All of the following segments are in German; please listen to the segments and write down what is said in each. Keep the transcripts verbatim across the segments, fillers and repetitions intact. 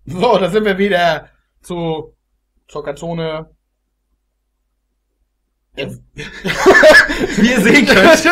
So, da sind wir wieder zu Zockerzone. Wie ihr sehen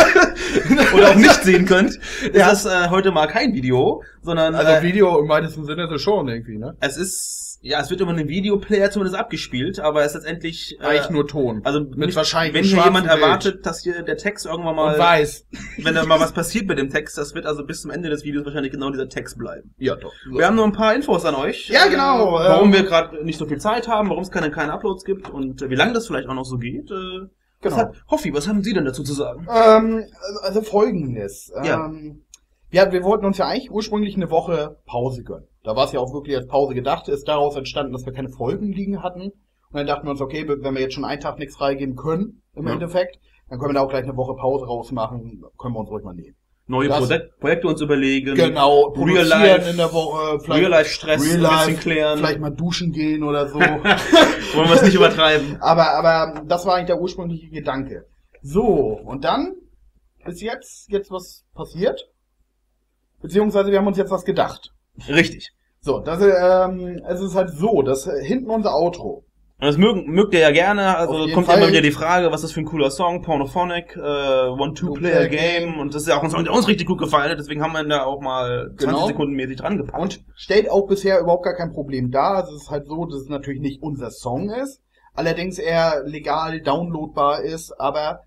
könnt, oder auch nicht sehen könnt, ist ja. das äh, heute mal kein Video, sondern... Also äh, Video im weitesten Sinne ist es schon irgendwie, ne? Es ist, ja, es wird über einen Videoplayer zumindest abgespielt, aber es ist letztendlich... Äh, Eigentlich nur Ton. Also mit nicht, wahrscheinlich wenn hier jemand Bild. erwartet, dass hier der Text irgendwann mal... Und weiß. Wenn da mal was passiert mit dem Text, das wird also bis zum Ende des Videos wahrscheinlich genau dieser Text bleiben. Ja, doch. So. Wir haben noch ein paar Infos an euch. Ja, genau. Äh, warum ähm, wir gerade nicht so viel Zeit haben, warum es keine, keine Uploads gibt und äh, wie lange das vielleicht auch noch so geht. Äh, Genau. Was hat, Hoffi, was haben Sie denn dazu zu sagen? Ähm, also folgendes. Ja. Ähm, ja, wir wollten uns ja eigentlich ursprünglich eine Woche Pause gönnen. Da war es ja auch wirklich als Pause gedacht. Ist daraus entstanden, dass wir keine Folgen liegen hatten. Und dann dachten wir uns, okay, wenn wir jetzt schon einen Tag nichts freigeben können, im ja. Endeffekt, dann können wir da auch gleich eine Woche Pause rausmachen. Können wir uns ruhig mal nehmen. Neue das, Projek Projekte uns überlegen. Genau, Real Life in der Woche, Real Life Stress Real ein Life, bisschen klären. Vielleicht mal duschen gehen oder so. Wollen wir es nicht übertreiben. Aber, aber das war eigentlich der ursprüngliche Gedanke. So, und dann ist jetzt, jetzt was passiert. Beziehungsweise wir haben uns jetzt was gedacht. Richtig. So, das, ähm, es ist halt so, dass hinten unser Outro. Und das mögen, mögt ihr ja gerne, also kommt Fall. immer wieder die Frage, was ist das für ein cooler Song, Pornophonic, äh, One-Two-Player-Game, und das ist ja auch uns, uns richtig gut gefallen, deswegen haben wir ihn da auch mal zwanzig genau. Sekunden mäßig dran gepackt. Und stellt auch bisher überhaupt gar kein Problem dar. Es ist halt so, dass es natürlich nicht unser Song ist, allerdings er legal downloadbar ist, aber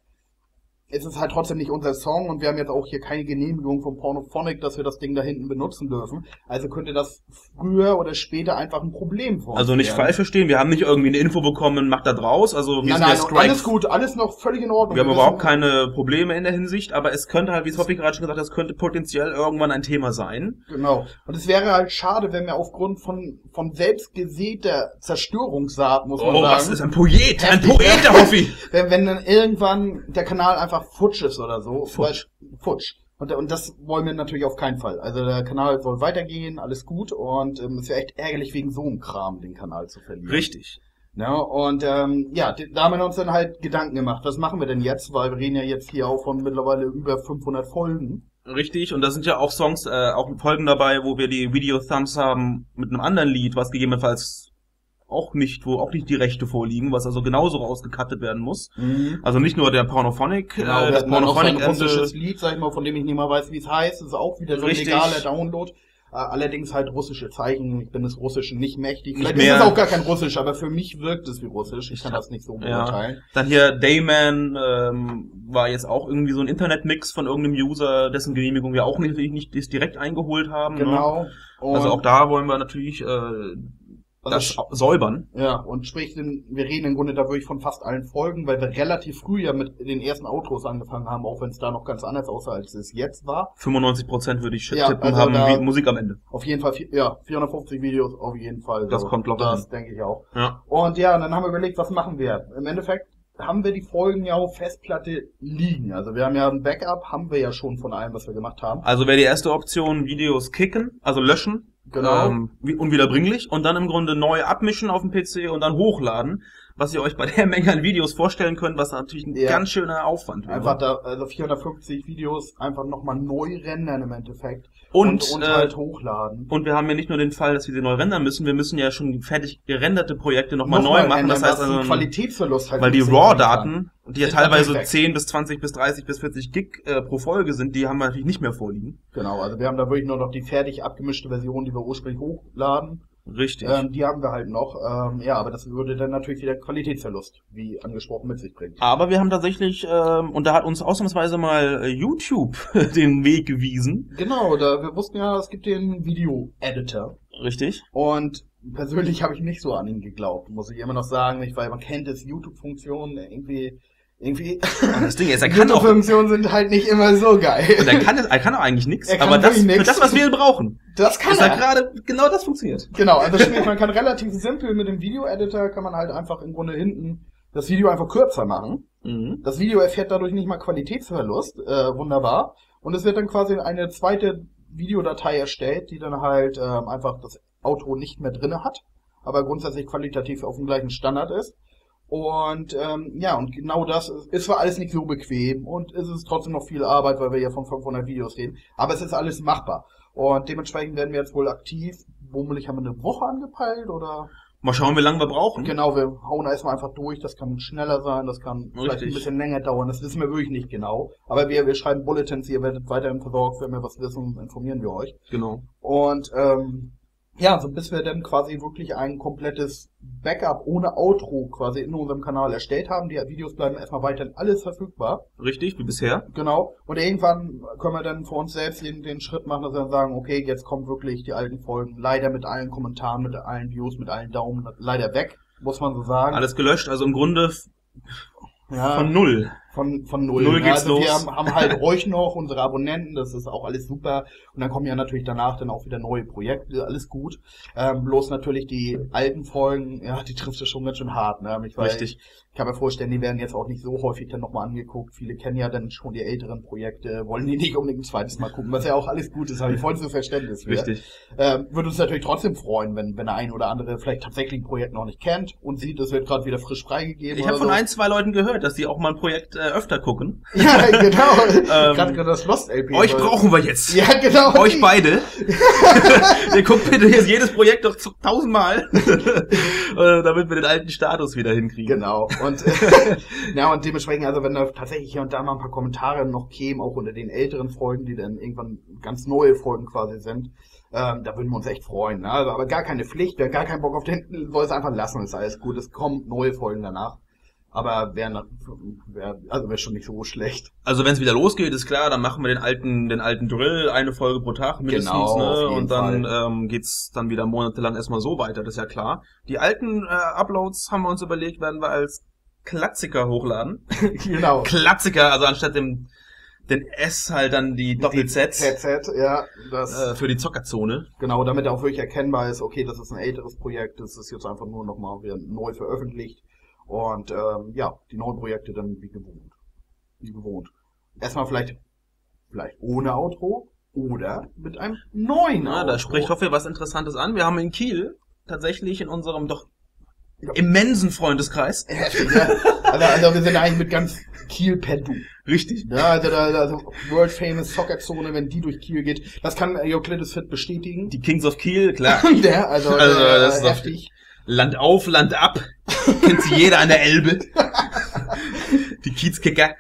es ist halt trotzdem nicht unser Song und wir haben jetzt auch hier keine Genehmigung vom Pornophonic, dass wir das Ding da hinten benutzen dürfen. Also könnte das früher oder später einfach ein Problem für uns Also nicht werden. falsch verstehen, wir haben nicht irgendwie eine Info bekommen, macht da draus, also wir nein, sind nein, ja Strike. alles gut, alles noch völlig in Ordnung. Wir haben wir überhaupt wissen, keine Probleme in der Hinsicht, aber es könnte halt, wie es Hoffi gerade schon gesagt hat, es könnte potenziell irgendwann ein Thema sein. Genau. Und es wäre halt schade, wenn wir aufgrund von von selbst gesäter Zerstörungssaat, muss man oh, sagen. was ist ein Poet, ein Poet, der Hoffi! wenn, wenn dann irgendwann der Kanal einfach futsch ist oder so. Futsch. Weil, futsch. Und, und das wollen wir natürlich auf keinen Fall. Also der Kanal soll weitergehen, alles gut. Und ähm, es wäre echt ärgerlich, wegen so einem Kram den Kanal zu verlieren. Richtig. Ja, und ähm, ja, da haben wir uns dann halt Gedanken gemacht. Was machen wir denn jetzt? Weil wir reden ja jetzt hier auch von mittlerweile über fünfhundert Folgen. Richtig, und da sind ja auch Songs, äh, auch Folgen dabei, wo wir die Video-Thumbs haben mit einem anderen Lied, was gegebenenfalls auch nicht, wo auch nicht die Rechte vorliegen, was also genauso rausgekattet werden muss. Mhm. Also nicht nur der Pornophonic, Genau, äh, das Pornophonic ein russisches Lied, sag ich mal, von dem ich nicht mal weiß, wie es heißt. Das ist auch wieder so ein Richtig. legaler Download. Äh, allerdings halt russische Zeichen. Ich bin des Russischen nicht mächtig. Nicht Vielleicht mehr. ist es auch gar kein Russisch, aber für mich wirkt es wie Russisch. Ich kann das nicht so Ja. beurteilen. Dann hier Dayman ähm, war jetzt auch irgendwie so ein Internetmix von irgendeinem User, dessen Genehmigung wir auch nicht, nicht direkt eingeholt haben. Genau. Ne? Und Also auch da wollen wir natürlich äh, das also, säubern. ja, und sprich, wir reden im Grunde da wirklich von fast allen Folgen, weil wir relativ früh ja mit den ersten Outros angefangen haben, auch wenn es da noch ganz anders aussah, als es jetzt war. fünfundneunzig Prozent würde ich Ja, tippen, also haben da- wie Musik am Ende. Auf jeden Fall, vi- ja, vierhundertfünfzig Videos auf jeden Fall. Das kommt locker Das denke ich auch. Ja. Und ja, und dann haben wir überlegt, was machen wir? Im Endeffekt haben wir die Folgen ja auf Festplatte liegen. Also wir haben ja ein Backup, haben wir ja schon von allem, was wir gemacht haben. Also wäre die erste Option Videos kicken, also löschen, Genau. ähm, wie- unwiederbringlich und dann im Grunde neu abmischen auf dem P C und dann hochladen, was ihr euch bei der Menge an Videos vorstellen könnt, was natürlich ein Ja. ganz schöner Aufwand wäre. Einfach da, also vierhundertfünfzig Videos einfach nochmal neu rendern im Endeffekt. Und, und, und äh, halt hochladen. Und wir haben ja nicht nur den Fall, dass wir sie neu rendern müssen, wir müssen ja schon fertig gerenderte Projekte nochmal Nochmal neu machen. rendern, Das heißt was einen also, Qualitätsverlust halt weil die ein bisschen bringen kann. RAW-Daten, die ja Sind teilweise natürlich weg. zehn bis zwanzig bis dreißig bis vierzig Gig äh, pro Folge sind, die haben wir natürlich nicht mehr vorliegen. Genau, also wir haben da wirklich nur noch die fertig abgemischte Version, die wir ursprünglich hochladen. Richtig. Ähm, die haben wir halt noch. Ähm, ja, aber das würde dann natürlich wieder Qualitätsverlust, wie angesprochen, mit sich bringen. Aber wir haben tatsächlich, ähm, und da hat uns ausnahmsweise mal äh, YouTube den Weg gewiesen. Genau, da wir wussten ja, es gibt den Video-Editor. Richtig. Und persönlich habe ich nicht so an ihn geglaubt, muss ich immer noch sagen, nicht, weil man kennt es, YouTube-Funktionen irgendwie, irgendwie. Und das Ding ist, er kann auch, YouTube-Funktionen sind halt nicht immer so geil. und er kann, es- er kann auch eigentlich nichts, Er kann aber das, wirklich für nix. das, was wir brauchen, Das kann ist da er. gerade, genau das funktioniert. Genau, also sprich, man kann relativ simpel mit dem Video-Editor, kann man halt einfach im Grunde hinten das Video einfach kürzer machen. Mhm. Das Video erfährt dadurch nicht mal Qualitätsverlust, äh, wunderbar. Und es wird dann quasi eine zweite Videodatei erstellt, die dann halt ähm, einfach das Outro nicht mehr drinne hat, aber grundsätzlich qualitativ auf dem gleichen Standard ist. Und ähm, ja, und genau das ist, ist zwar alles nicht so bequem und es ist trotzdem noch viel Arbeit, weil wir ja von fünfhundert Videos reden, aber es ist alles machbar. Und dementsprechend werden wir jetzt wohl aktiv bummelig, haben wir eine Woche angepeilt oder? Mal schauen, wie lange wir brauchen. Genau, wir hauen erstmal einfach durch. Das kann schneller sein, das kann vielleicht Richtig. ein bisschen länger dauern. Das wissen wir wirklich nicht genau. Aber wir, wir schreiben Bulletins, ihr werdet weiterhin versorgt. Wenn wir was wissen, informieren wir euch. Genau. Und ähm, ja, so bis wir dann quasi wirklich ein komplettes Backup ohne Outro quasi in unserem Kanal erstellt haben. Die Videos bleiben erstmal weiterhin alles verfügbar. Richtig, wie bisher. Genau. Und irgendwann können wir dann für uns selbst den, den Schritt machen, dass wir dann sagen, okay, jetzt kommen wirklich die alten Folgen leider mit allen Kommentaren, mit allen Views, mit allen Daumen leider weg, muss man so sagen. Alles gelöscht, also im Grunde ja, von null. Von, von null. Null geht's also los. wir haben, haben halt euch noch, unsere Abonnenten, das ist auch alles super. Und dann kommen ja natürlich danach dann auch wieder neue Projekte, alles gut. Ähm, bloß natürlich die alten Folgen, ja, die triffst du schon ganz schön hart, ne? Ich weiß, Richtig. Ich kann mir vorstellen, die werden jetzt auch nicht so häufig dann nochmal angeguckt. Viele kennen ja dann schon die älteren Projekte, wollen die nicht unbedingt ein zweites Mal gucken, was ja auch alles gut ist, habe ich vollstes Verständnis für. Richtig. Ähm, würde uns natürlich trotzdem freuen, wenn, wenn der ein oder andere vielleicht tatsächlich ein Projekt noch nicht kennt und sieht, es wird gerade wieder frisch freigegeben. Ich habe oder von so. ein, zwei Leuten gehört, dass die auch mal ein Projekt äh, öfter gucken. Ja, genau. Ähm, Gerade gerade das Lost-L P. Euch brauchen wir jetzt. Ja, genau. Euch beide. Ihr guckt bitte jetzt jedes Projekt doch zu- tausendmal, äh, damit wir den alten Status wieder hinkriegen. Genau. Und ja, und dementsprechend, also wenn da tatsächlich hier und da mal ein paar Kommentare noch kämen, auch unter den älteren Folgen, die dann irgendwann ganz neue Folgen quasi sind, ähm, da würden wir uns echt freuen. Ne? Also, aber gar keine Pflicht, wer gar keinen Bock auf den, soll es einfach lassen, ist alles gut. Es kommen neue Folgen danach. Aber wäre wär, also wäre schon nicht so schlecht. Also wenn es wieder losgeht, ist klar, dann machen wir den alten, den alten Drill, eine Folge pro Tag mindestens, Genau, ne? auf jeden Und dann Fall. ähm, geht's dann wieder monatelang erstmal so weiter, das ist ja klar. Die alten äh, Uploads haben wir uns überlegt, werden wir als Klassiker hochladen. Genau. Klassiker, also anstatt dem den S halt dann die Doppel-Z Z Z, ja. Das, äh, für die Zockerzone. genau, damit auch wirklich erkennbar ist, okay, das ist ein älteres Projekt, das ist jetzt einfach nur nochmal wieder neu veröffentlicht. Und ähm, ja, die neuen Projekte dann wie gewohnt. Wie gewohnt. Erstmal vielleicht, vielleicht ohne Outro oder mit einem neuen Na, Outro. da spricht Hoffe was Interessantes an. Wir haben in Kiel tatsächlich in unserem doch immensen Freundeskreis. Heftig, ne? also, also wir sind eigentlich mit ganz Kiel per Du. Richtig. Ja, also, da, also World Famous Soccer-Zone, wenn die durch Kiel geht, das kann Euclides Fit bestätigen. Die Kings of Kiel, klar. Ja, also, Also, äh, das ist doch- heftig. Land auf, Land ab. Kennt sie jeder an der Elbe. Die Kiezkicker.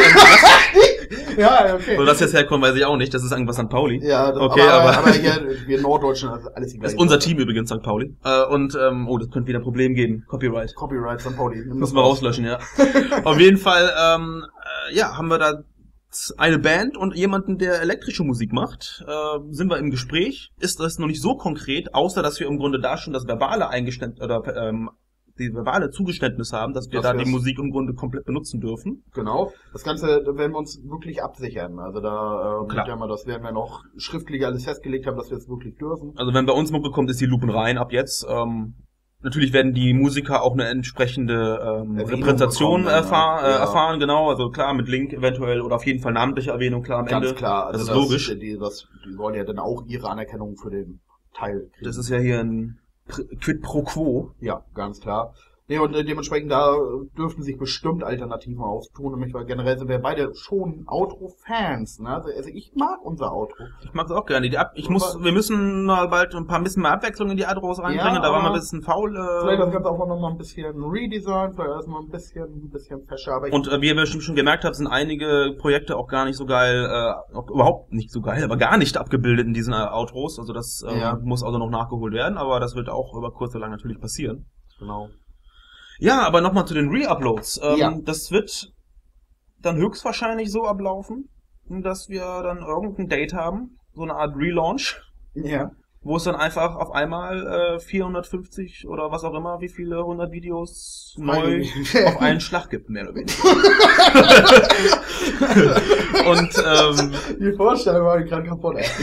Ja, okay. Wo das jetzt herkommt, weiß ich auch nicht. Das ist irgendwas Sankt Pauli. Ja, das, Okay, aber, aber- aber hier, wir Norddeutschen, also alles die Das gleiche ist unser Sache. Team übrigens, Sankt Pauli. Äh, und, ähm, oh, das könnte wieder ein Problem geben. Copyright. Copyright Sankt Pauli. Nimm das Müssen wir raus. rauslöschen, ja. Auf jeden Fall, ähm, äh, ja, haben wir da eine Band und jemanden, der elektrische Musik macht. Äh, sind wir im Gespräch. Ist das noch nicht so konkret, außer dass wir im Grunde da schon das verbale Eingeständnis oder ähm, die verbale Zugeständnis haben, dass wir Dass da wir die es- Musik im Grunde komplett benutzen dürfen. Genau. Das Ganze da werden wir uns wirklich absichern. Also da, ähm, Klar. ja, mal, das werden wir noch schriftlich alles festgelegt haben, dass wir es wirklich dürfen. Also wenn bei uns Mucke kommt, ist die Lupen rein ab jetzt. Ähm, natürlich werden die Musiker auch eine entsprechende ähm, Erwähnung Repräsentation bekommen, erfahr ja. äh, Ja. erfahren, genau. Also klar, mit Link eventuell oder auf jeden Fall namentliche Erwähnung, klar am Ganz Ende. klar. Das Also ist logisch. Die, das, die wollen ja dann auch ihre Anerkennung für den Teil kriegen. Das ist ja hier ein Pr- Quid pro Quo. Ja, ganz klar. Nee, und äh, dementsprechend da äh, dürften sich bestimmt Alternativen auftun, nämlich weil generell sind wir beide schon Outro-Fans, ne? Also, also ich mag unser Outro. Ich mag es auch gerne. Die Ab ich Aber- muss, wir müssen mal bald ein paar bisschen mehr Abwechslung in die Outros reinbringen. Ja, da waren wir ein aber bisschen faul. Vielleicht das Äh, Ganze auch noch mal ein bisschen Redesign, vielleicht erstmal ein bisschen, ein bisschen fescher, aber ich, und äh, wie ihr bestimmt schon gemerkt habt, sind einige Projekte auch gar nicht so geil, äh, auch überhaupt nicht so geil, aber gar nicht abgebildet in diesen äh, Outros. Also das ähm, Ja. muss also noch nachgeholt werden, aber das wird auch über kurz oder lang natürlich passieren. genau. Ja, aber nochmal zu den Re-Uploads. Ähm, Ja. Das wird dann höchstwahrscheinlich so ablaufen, dass wir dann irgendein Date haben, so eine Art Relaunch, Ja. wo es dann einfach auf einmal äh, vierhundertfünfzig oder was auch immer, wie viele hundert Videos neu auf einen Schlag gibt, mehr oder weniger. Und ähm, Die Vorstellung war gerade kaputt, ey.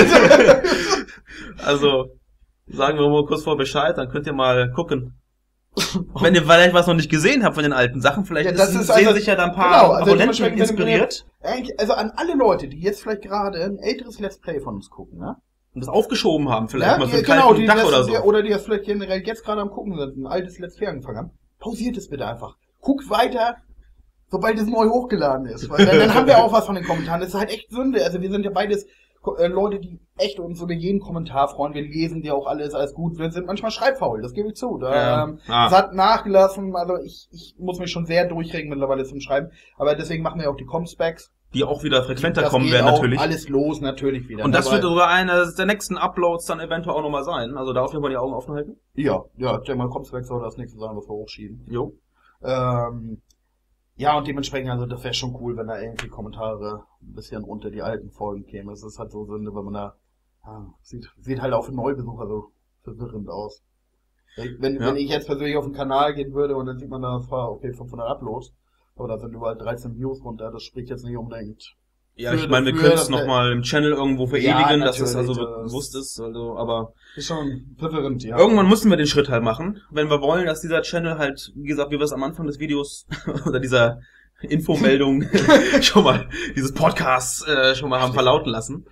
also sagen wir mal kurz vor Bescheid, dann könnt ihr mal gucken. Wenn ihr vielleicht was noch nicht gesehen habt von den alten Sachen, vielleicht Ja, das ist, ist sehen also- sich ja da ein paar genau, also Abonnenten dementsprechend, wenn- wenn ihr- inspiriert Eigentlich, also an alle Leute, die jetzt vielleicht gerade ein älteres Let's Play von uns gucken, ne? und das aufgeschoben haben, vielleicht Ja, mal für die, einen genau, kalten die Tag das, oder so. die, oder die das vielleicht generell jetzt gerade am gucken sind, ein altes Let's Play angefangen haben. Pausiert es bitte einfach. Guckt weiter, sobald es neu hochgeladen ist. Weil dann, dann haben wir auch was von den Kommentaren. Das ist halt echt Sünde. Also wir sind ja beides äh, Leute, die echt uns über jeden Kommentar freuen. Wir lesen die auch alles, alles gut. Wir sind manchmal schreibfaul, das gebe ich zu. Da, Ja. ähm, Ah. Es hat nachgelassen, also ich, ich muss mich schon sehr durchregen mittlerweile zum Schreiben. Aber deswegen machen wir auch die Com-Specs. Die auch wieder frequenter Das kommen geht werden auch natürlich. alles los, natürlich wieder. Und das Aber- wird sogar eines der nächsten Uploads dann eventuell auch nochmal sein. Also da auf jeden Fall die Augen offen halten. Ja, ja, ich denke mal, Com-Specs soll das nächste sein, was wir hochschieben. Jo. Ähm, ja, und dementsprechend, also das wäre schon cool, wenn da irgendwie Kommentare ein bisschen unter die alten Folgen kämen. Es ist halt so Sünde, wenn man da, ah, sieht, sieht halt auch für Neubesucher so verwirrend aus. Wenn, Ja. wenn ich jetzt persönlich auf den Kanal gehen würde und dann sieht man da, das war, okay, fünfhundert Uploads, aber da sind überall dreizehn Views runter, das spricht jetzt nicht unbedingt. Ja, Für- ich meine, wir für- können es nochmal im Channel irgendwo verewigen, Ja, dass es also natürlich, das- bewusst ist. Also, aber Ist schon verwirrend, ja. irgendwann müssen wir den Schritt halt machen, wenn wir wollen, dass dieser Channel halt, wie gesagt, wie wir es am Anfang des Videos oder dieser Infomeldung schon mal, dieses Podcast äh, schon mal haben verlauten lassen,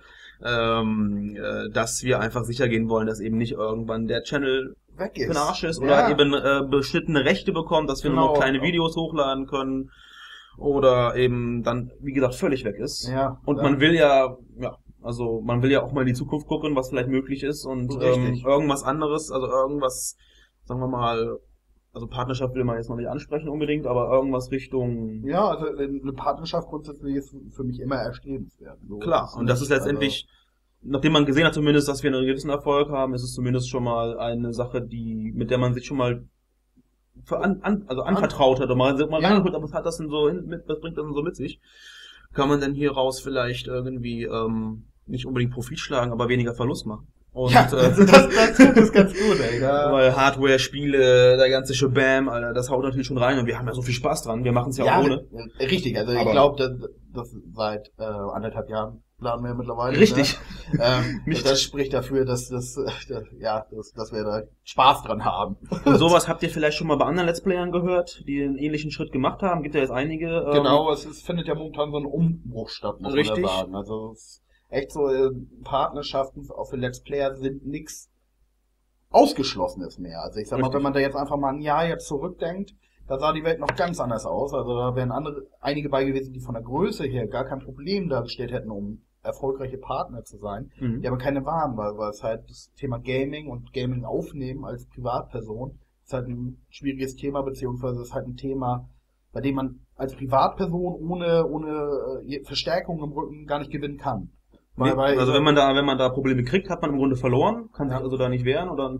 ähm, äh, dass wir einfach sicher gehen wollen, dass eben nicht irgendwann der Channel Weg für ist. den Arsch ist Ja. oder eben äh, beschnittene Rechte bekommt, dass wir nur noch Genau. kleine Videos hochladen können oder eben dann, wie gesagt, völlig weg ist. Ja. Und ja. man will ja, ja, also man will ja auch mal in die Zukunft gucken, was vielleicht möglich ist und ähm, Richtig. irgendwas anderes, also irgendwas, sagen wir mal, also Partnerschaft will man jetzt noch nicht ansprechen unbedingt, aber irgendwas Richtung, Ja, also eine Partnerschaft grundsätzlich ist für mich immer erstrebenswert. So klar, ist und das ist nicht, letztendlich, nachdem man gesehen hat zumindest, dass wir einen gewissen Erfolg haben, ist es zumindest schon mal eine Sache, die, mit der man sich schon mal ver an, an, also anvertraut hat und mal, mal Ja. reingeguckt, was hat das denn so hin, mit, was bringt das denn so mit sich? Kann man denn hier raus vielleicht irgendwie ähm, nicht unbedingt Profit schlagen, aber weniger Verlust machen? Und ja, äh, also das, das, das ist ganz gut, ey. Da, weil Hardware, Spiele, der ganze Shabam, Alter, das haut natürlich schon rein und wir haben ja so viel Spaß dran, wir machen es ja, auch ohne. äh, richtig, also ich Aber- glaube, das, das seit äh, anderthalb Jahren planen wir mittlerweile. Richtig. Ne? Ähm, Nicht. das spricht dafür, dass, das, äh, ja, dass, dass wir da Spaß dran haben. Und sowas habt ihr vielleicht schon mal bei anderen Let's Playern gehört, die einen ähnlichen Schritt gemacht haben. Gibt ja jetzt einige. ähm, Genau, es ist, findet ja momentan so ein Umbruch statt, muss Richtig. man ja sagen. Also es ist echt so, äh, Partnerschaften auch für Let's Player sind nix Ausgeschlossenes mehr. Also ich sag mal, Richtig. wenn man da jetzt einfach mal ein Jahr jetzt zurückdenkt, da sah die Welt noch ganz anders aus. Also da wären andere, einige bei gewesen, die von der Größe her gar kein Problem dargestellt hätten, um erfolgreiche Partner zu sein. Mhm. Die aber keine waren, weil, weil es halt das Thema Gaming und Gaming aufnehmen als Privatperson ist halt ein schwieriges Thema, beziehungsweise ist halt ein Thema, bei dem man als Privatperson ohne, ohne äh, Verstärkung im Rücken gar nicht gewinnen kann. Nee, Weil- weil- also wenn man da, wenn man da Probleme kriegt, hat man im Grunde verloren, kann sich Ja. also da nicht wehren oder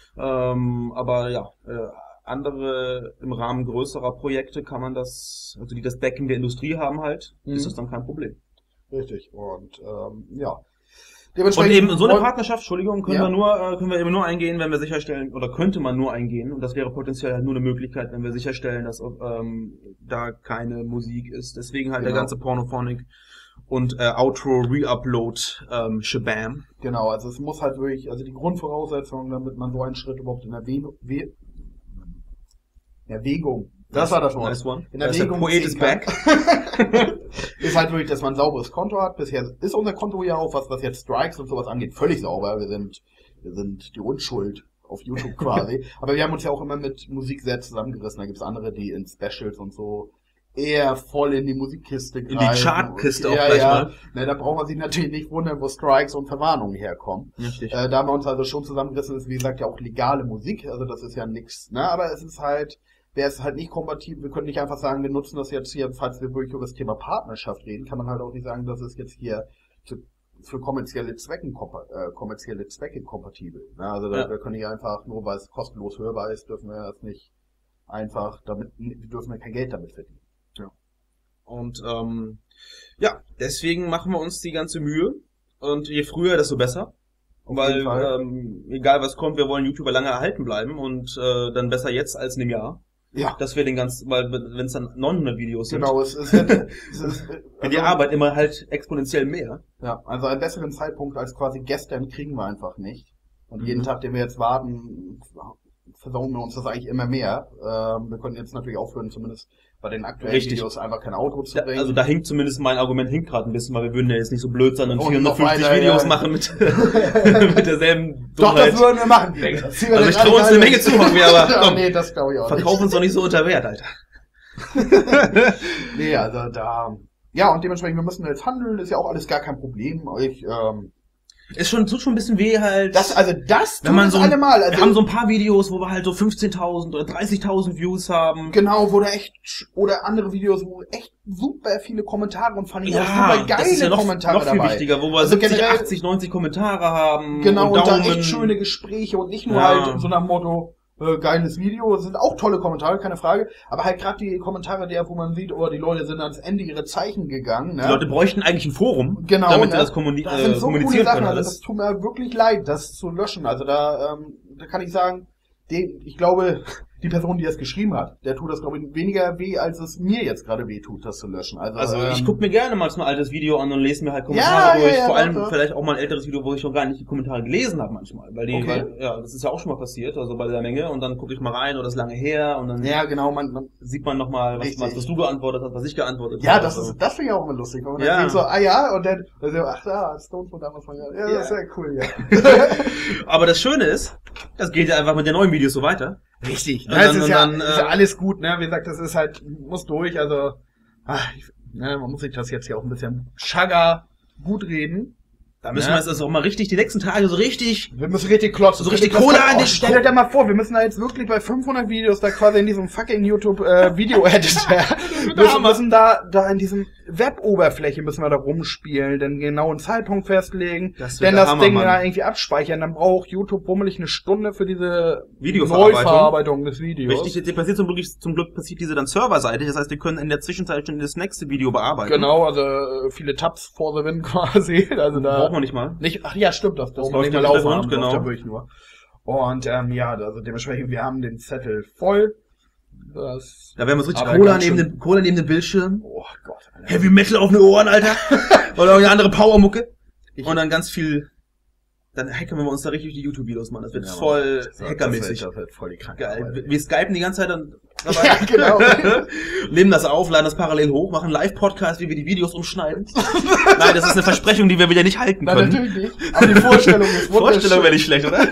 ähm, aber ja, äh, andere im Rahmen größerer Projekte kann man das, also die das Backing der Industrie haben halt, Mhm. ist das dann kein Problem. Richtig. Und ähm, ja. Und eben so eine Partnerschaft, Entschuldigung, können Ja. wir nur, äh, können wir eben nur eingehen, wenn wir sicherstellen, oder könnte man nur eingehen, und das wäre potenziell halt nur eine Möglichkeit, wenn wir sicherstellen, dass ähm, da keine Musik ist. Deswegen halt der Genau. ganze Pornophonic und äh, Outro Reupload ähm, Shabam. Genau, also es muss halt wirklich, also die Grundvoraussetzung, damit man so einen Schritt überhaupt in Erwägung, We Erwägung, das war das Wort, Nice one. in Da ist der Erwägung Poet ziehen is kann. back. Ist halt wirklich, dass man ein sauberes Konto hat. Bisher ist unser Konto ja auch, was, was jetzt Strikes und sowas angeht, völlig sauber. Wir sind, wir sind die Unschuld auf YouTube quasi. Aber wir haben uns ja auch immer mit Musik sehr zusammengerissen. Da gibt's andere, die in Specials und so eher voll in die Musikkiste In die greifen. Chartkiste auch ja, gleich ja. mal. Ne, da braucht man sich natürlich nicht wundern, wo Strikes und Verwarnungen herkommen. Richtig. Äh, da haben wir uns also schon zusammengerissen, das ist wie gesagt ja auch legale Musik, also das ist ja nix, ne, aber es ist halt, wäre es halt nicht kompatibel, wir können nicht einfach sagen, wir nutzen das jetzt hier, falls wir wirklich über das Thema Partnerschaft reden, kann man halt auch nicht sagen, das ist jetzt hier zu, für kommerzielle Zwecken, kompa- äh, kommerzielle Zwecke kompatibel, ne, also da, Ja. wir können nicht einfach, nur weil es kostenlos hörbar ist, dürfen wir das nicht einfach damit, wir dürfen wir kein Geld damit verdienen. Und ähm, ja, deswegen machen wir uns die ganze Mühe. Und je früher, desto besser. Auf Weil, jeden Fall. ähm, egal was kommt, wir wollen YouTuber lange erhalten bleiben und äh, dann besser jetzt als in einem Jahr. Ja, Dass wir den ganzen, weil wenn es dann neunhundert Videos sind, genau, es ist, es ist wird also, die Arbeit immer halt exponentiell mehr. Ja, also einen besseren Zeitpunkt als quasi gestern kriegen wir einfach nicht. Und Mhm. jeden Tag, den wir jetzt warten, versauen wir uns das eigentlich immer mehr. Ähm, wir können jetzt natürlich aufhören, zumindest bei den aktuellen Richtig. Videos einfach kein Outro zu Da, bringen. also da hinkt zumindest mein Argument hinkt gerade ein bisschen, weil wir würden ja jetzt nicht so blöd sein und Und vierhundertfünfzig noch weiter, Videos ja. machen mit, mit derselben Doch, Dummheit. das würden wir machen. Das ziehen wir Also dann ich traue uns alle eine Menge rein. zu von mir, aber Ja, komm, nee, das glaube ich auch verkauf uns doch nicht so unter Wert, Alter. nicht. Nee, also da, Ja, und dementsprechend, wir müssen jetzt handeln, ist ja auch alles gar kein Problem. Ich, ähm, Ist schon, tut schon ein bisschen weh halt. das, also das wenn man tut so es ein, allemal. Also, wir haben so ein paar Videos, wo wir halt so fünfzehntausend oder dreißigtausend Views haben. genau, wo da echt, oder andere Videos, wo echt super viele Kommentare und fand ich auch Ja, super geile das ist ja noch, Kommentare noch viel dabei. wichtiger, wo wir Also siebzig, generell- achtzig, neunzig Kommentare haben. Genau, und, und da Daumen. echt schöne Gespräche und nicht nur Ja. halt so nach dem Motto, äh, geiles Video, es sind auch tolle Kommentare, keine Frage, aber halt gerade die Kommentare der, wo man sieht, oh, die Leute sind ans Ende ihrer Zeichen gegangen, ne? Die Leute bräuchten eigentlich ein Forum, Genau, damit ne? sie das kommuni Das äh, sind so coole kommunizieren Sachen, können. also alles. das tut mir wirklich leid, das zu löschen. Also da, ähm, da kann ich sagen, den, ich glaube, die Person, die das geschrieben hat, der tut das, glaube ich, weniger weh, als es mir jetzt gerade weh tut, das zu löschen. Also, Also ähm, ich gucke mir gerne mal so ein altes Video an und lese mir halt Kommentare Ja, durch. ja, ja, Vor allem doch, doch. vielleicht auch mal ein älteres Video, wo ich noch gar nicht die Kommentare gelesen habe manchmal. Weil die, Okay. weil, ja, das ist ja auch schon mal passiert, also bei der Menge. Und dann gucke ich mal rein, oder das ist lange her. Und dann ja, genau, man, man sieht man nochmal, was, Richtig. was, was du geantwortet hast, was ich geantwortet ja, habe. das Also, ist, das finde ich auch immer lustig, wenn man Ja. dann sieht so, ah ja, und dann, also, ach da, Stone von damals von, ja, Ja. das ist ja cool, ja. Aber das Schöne ist, das geht ja einfach mit den neuen Videos so weiter. Richtig, Und ne, es dann- ist und ja, dann, ist ja äh, alles gut, ne, wie gesagt, das ist halt, muss durch, also, ach, ich, ne, man muss sich das jetzt hier auch ein bisschen schagger gut reden. Da müssen Ja. wir jetzt also auch mal richtig, die nächsten Tage so richtig, Wir müssen richtig klotzen. So richtig Das Kohle kann- an oh, den- Stell dir da mal vor, wir müssen da jetzt wirklich bei fünfhundert Videos da quasi in diesem fucking YouTube äh, Video-Editor, müssen, müssen da, da in diesem Web-Oberfläche müssen wir da rumspielen, den genauen Zeitpunkt festlegen, Das wird denn der das Hammer, Ding Mann. da irgendwie abspeichern, dann braucht YouTube bummelig eine Stunde für diese Videoverarbeitung. Neuverarbeitung des Videos. richtig, jetzt passiert zum Glück, zum Glück passiert diese dann serverseitig. Das heißt, wir können in der Zwischenzeit schon das nächste Video bearbeiten. Genau, also äh, viele Tabs for the win quasi, also da Braucht man nicht mal. nicht, ach ja, stimmt, das, das Das man läuft nicht im mal laufen Hintergrund, haben, genau. läuft ja wirklich nur. Und ähm, ja, also dementsprechend, wir haben den Zettel voll. Das, Da werden wir so richtig aber Cola ganz neben, schön- dem, Cola neben dem Bildschirm. Oh Gott, Alter. Heavy Metal auf den Ohren, Alter. Oder irgendeine andere Powermucke. Ich- Und dann ganz viel, dann hacken wir uns da richtig die YouTube-Videos, Mann. Das wird Ja, voll das wird- hackermäßig. Das wird, das wird voll die Kranke. Geil. Wir, wir skypen die ganze Zeit dann Ja, genau. nehmen das auf, laden das parallel hoch, machen einen Live-Podcast, wie wir die Videos umschneiden. Nein, das ist eine Versprechung, die wir wieder nicht halten Nein, können. natürlich nicht. Aber die Vorstellung ist Vorstellung wäre wunderschön. nicht schlecht, oder?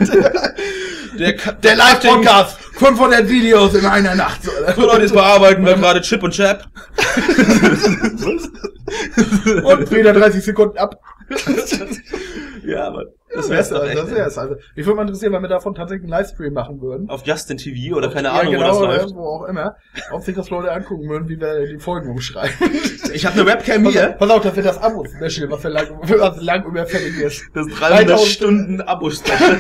Der, Der Live-Podcast. fünfhundert Videos in einer Nacht. So, So Leute, jetzt bearbeiten wir gerade Chip und Chap. Und wieder dreißig Sekunden ab. Ja, aber das Das wär's wär's doch also, echt. das wär's also. Mich würde mal interessieren, wenn wir davon tatsächlich einen Livestream machen würden. Auf Justin T V oder keine Ja, Ahnung, genau, wo das oder läuft. wo auch immer. Ob sich das Leute angucken würden, wie wir die Folgen umschreiben. Ich habe eine Webcam Pass hier. auf, pass auf, das wird das Abo-Special, was, wir lang, was lang überfällig ist. Das dreihundert dreitausend Stunden Abo-Special.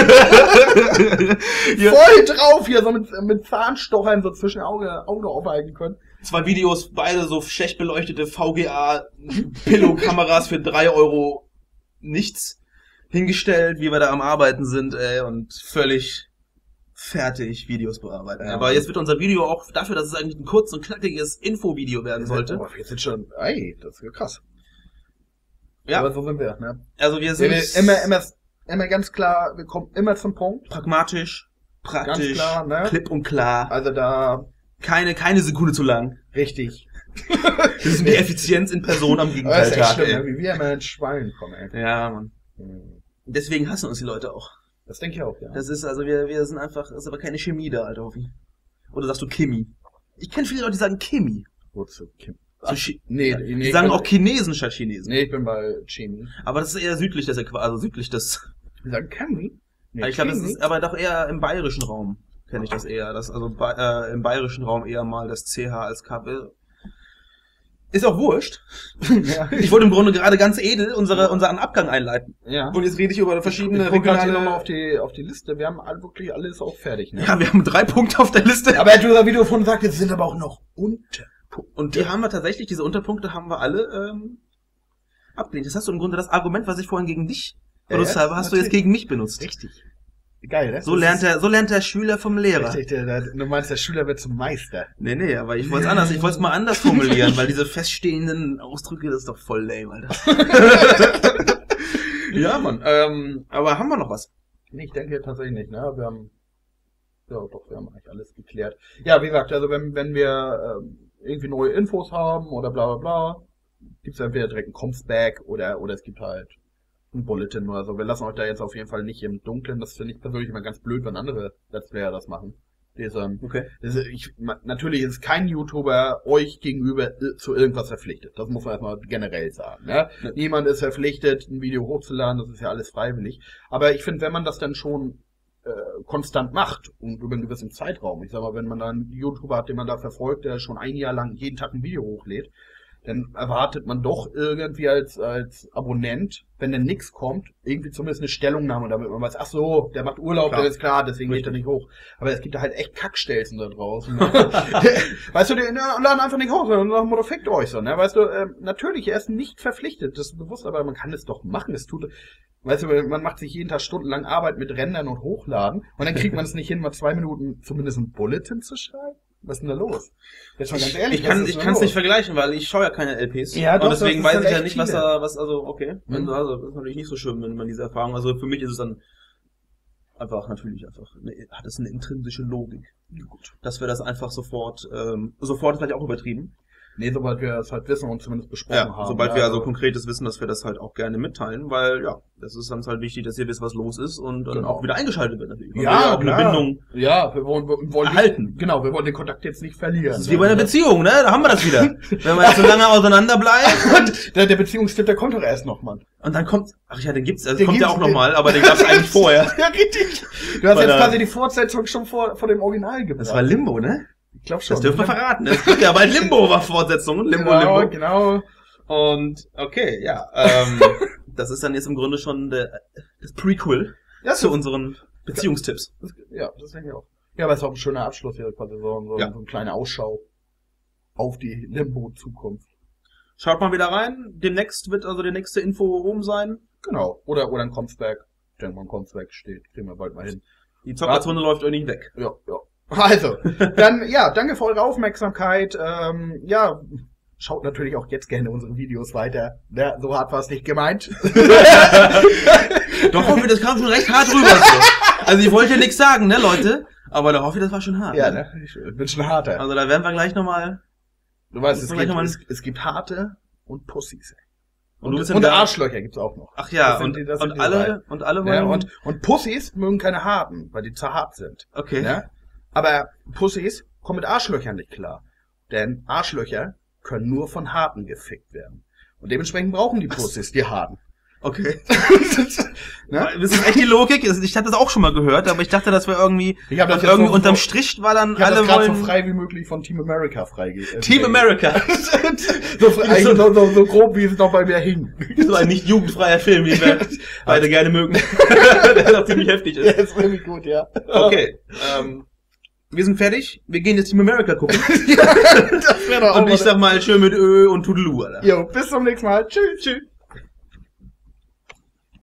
Ja. Voll drauf hier, so mit, mit Zahnstochern so zwischen Auge, Auge aufhalten können. Zwei Videos, beide so schlecht beleuchtete V G A-Pillow-Kameras für drei Euro nichts hingestellt, wie wir da am Arbeiten sind, ey, und völlig fertig Videos bearbeiten. Ja. Aber jetzt wird unser Video auch dafür, dass es eigentlich ein kurz und knackiges Infovideo werden sollte. Oh, wir sind schon, ey, das ist krass. Ja, Aber so sind wir, ne? also wir sind Wir, wir immer, immer, immer ganz klar, wir kommen immer zum Punkt. pragmatisch, praktisch, Ganz klar, ne? klipp und klar. Also da, Keine, keine Sekunde zu lang. richtig. Das ist die Effizienz in Person am Das ist echt Gegenteiltag, schlimm, ey. ne? Wie wir immer ins Schwein kommen, ey. Ja, Mann. Hm. Deswegen hassen uns die Leute auch. Das denke ich auch, ja. Das ist, also wir, wir sind einfach, das ist aber keine Chemie da, Alter, Hoffi. Oder sagst du Kimi? Ich kenne viele Leute, die sagen Kimi. Wozu? Kim? So Chi- Nee, ja, nee, die ich sagen bin- auch Chinesen statt Chinesen. Nee, ich bin bei Chemie. Aber das ist eher südlich des Äquators, also südlich des, Die sagen Chemie? Nee, ich glaube, das Chemie? ist aber doch eher im bayerischen Raum, kenne ich das eher. Das, also bei, äh, im bayerischen Raum eher mal das C H als K. Ist auch wurscht. Ja. Ich wollte im Grunde gerade ganz edel unsere, unseren Abgang einleiten. Ja. Und jetzt rede ich über verschiedene Ich guck grad hier regionale... nochmal auf die, auf die Liste. Wir haben all- wirklich alles auch fertig, ne? Ja, wir haben drei Punkte auf der Liste. Aber du, wie du vorhin sagtest, sind aber auch noch unter. Und die haben wir tatsächlich, diese Unterpunkte haben wir alle ähm, abgelehnt. Das hast du im Grunde das Argument, was ich vorhin gegen dich Ja, benutzt ja, habe, hast du jetzt natürlich. gegen mich benutzt. Richtig. Geil, ne? So Das lernt ist der, so lernt der Schüler vom Lehrer. Richtig, der, der, du meinst, der Schüler wird zum Meister. Nee, nee, aber ich wollte es anders, ich wollte es mal anders formulieren, weil diese feststehenden Ausdrücke, das ist doch voll lame, Alter. Ja, Mann, ähm, aber haben wir noch was? Nee, ich denke tatsächlich nicht, ne? Wir haben, ja doch, wir haben eigentlich alles geklärt. Ja, wie gesagt, also wenn, wenn wir ähm, irgendwie neue Infos haben oder bla bla bla, gibt's entweder direkt ein Comsback oder, oder es gibt halt ein Bulletin oder so. Wir lassen euch da jetzt auf jeden Fall nicht im Dunkeln. Das finde ich persönlich immer ganz blöd, wenn andere Let's Player das machen. Lesern. Okay. Also ich, natürlich ist kein YouTuber euch gegenüber zu irgendwas verpflichtet. Das muss man erstmal generell sagen. Ne? Ja. Niemand ist verpflichtet, ein Video hochzuladen, das ist ja alles freiwillig. Aber ich finde, wenn man das dann schon äh, konstant macht und über einen gewissen Zeitraum, ich sag mal, wenn man da einen YouTuber hat, den man da verfolgt, der schon ein Jahr lang jeden Tag ein Video hochlädt, dann erwartet man doch irgendwie als als Abonnent, wenn denn nichts kommt, irgendwie zumindest eine Stellungnahme, damit man weiß, ach so, der macht Urlaub, klar. Der ist klar, deswegen Richtig. Geht er nicht hoch. Aber es gibt da halt echt Kackstelzen da draußen. Weißt du, die laden einfach nicht hoch und sagen, fickt euch so, ne? Weißt du, äh, natürlich, er ist nicht verpflichtet, das ist bewusst, aber man kann es doch machen, es tut, weißt du, man macht sich jeden Tag stundenlang Arbeit mit Rendern und Hochladen und dann kriegt man es nicht hin, mal zwei Minuten zumindest ein Bulletin zu schreiben. Was ist denn da los? Jetzt mal ganz ehrlich, ich kann ich kann es nicht vergleichen, weil ich schaue ja keine L Ps. Ja, doch, und deswegen weiß ich ja nicht, was viele. da, was, also, okay. Mhm. Also, das ist natürlich nicht so schön, wenn man diese Erfahrung, also für mich ist es dann einfach, natürlich einfach, hat es eine intrinsische Logik. Gut. Dass wir das einfach sofort, ähm, sofort ist vielleicht auch übertrieben. Nee, sobald wir es halt wissen und zumindest besprochen ja, haben. Sobald ja, wir also konkretes wissen, dass wir das halt auch gerne mitteilen, weil, ja, das ist uns halt wichtig, dass ihr wisst, was los ist und dann genau. auch wieder eingeschaltet wird natürlich. Ja, ja auch klar. eine Bindung ja, wir wollen, wir wollen erhalten. Nicht, genau, wir wollen den Kontakt jetzt nicht verlieren. Das ist wie bei einer Beziehung, ne? Da haben wir das wieder. Wenn man jetzt so lange auseinander bleibt. Und der, der Beziehungstipp, der kommt doch erst noch, Mann. Und dann kommt, ach ja, den gibt's, also den kommt gibt's, ja auch nochmal, aber den gab's eigentlich vorher. Ja, richtig. Du hast jetzt quasi die Fortsetzung schon vor, vor dem Original gebracht. Das war Limbo, ne? Ich glaube schon. Das dürfen wir verraten. Es gibt ja bald Limbo war Fortsetzung. Limbo, genau, Limbo. Genau. Und, okay, ja, ähm, das ist dann jetzt im Grunde schon der, das Prequel ja, zu unseren Beziehungstipps. Das, ja, das denke ich auch. Ja, aber es ist auch ein schöner Abschluss hier quasi so, so, ja. so eine kleine Ausschau auf die Limbo-Zukunft. Schaut mal wieder rein. Demnächst wird also die nächste Info oben sein. Genau. Oder, oder ein Comsback. Ich denke mal, ein Comsback steht. Kriegen wir bald mal hin. Die Zockerzone läuft euch nicht weg. Ja, ja. Also, dann, ja, danke für eure Aufmerksamkeit. Ähm, ja, schaut natürlich auch jetzt gerne unsere Videos weiter. Ja, so hart war es nicht gemeint. Doch, hoffe, das kam schon recht hart rüber. So. Also ich wollte ja nichts sagen, ne, Leute? Aber da hoffe ich, das war schon hart. Ja, ne? Ich bin schon harter. Also da werden wir gleich nochmal... Du weißt, es gibt, es, es gibt harte und Pussys. Und, und, und Arschlöcher gibt's auch noch. Ach ja, und, die, und alle, und alle wollen... Ja, und, und Pussys mögen keine harten, weil die zu hart sind. Okay. Ja? Aber Pussys kommen mit Arschlöchern nicht klar. Denn Arschlöcher können nur von Harten gefickt werden. Und dementsprechend brauchen die Pussys die Harten. Okay. Ne? Das ist echt die Logik. Ich hatte das auch schon mal gehört, aber ich dachte, das wäre irgendwie, ich hab das irgendwie so, unterm Strich war dann ich hab alle das wollen... so frei wie möglich von Team America freigegeben. Team America. so, so, so, so, so grob, wie es noch bei mir hing. So ein nicht jugendfreier Film, den wir beide gerne mögen. Der doch ziemlich heftig ist. Der ist wirklich gut, ja. Okay. Ähm, wir sind fertig. Wir gehen jetzt Team America gucken. Ja, das wäre doch auch und ich sag mal schön mit Ö und Tudelu, Alter. Jo, bis zum nächsten Mal. Tschüss. Tschüss.